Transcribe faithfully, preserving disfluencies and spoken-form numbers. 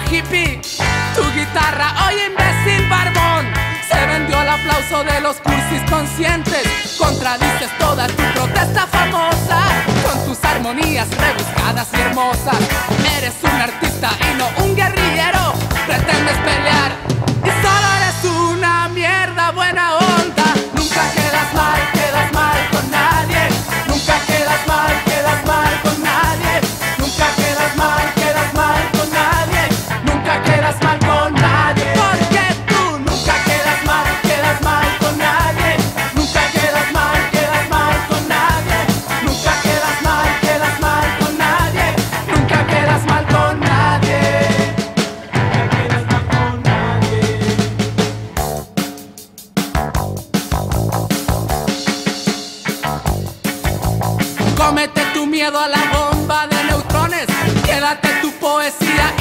hippie, tu guitarra, oye imbécil barbón. Se vendió el aplauso de los cursis conscientes. Contradices toda tu protesta famosa con tus armonías rebuscadas y hermosas. Eres un artista y no un guerrillero. Pretendes pelear y solo eres una mierda buena onda. Nunca quedas mal, quedas mal con nadie. Nunca quedas mal, quedas mal con nadie. Nunca quedas mal, quedas mal con nadie. Nunca quedas mal con nadie. Porque tú nunca quedas mal, quedas mal con nadie. Nunca quedas mal, quedas mal con nadie. Nunca quedas mal, quedas mal con nadie. Nunca quedas mal con nadie. Cómete tu miedo a la bomba de neutrones. Quédate tu poesía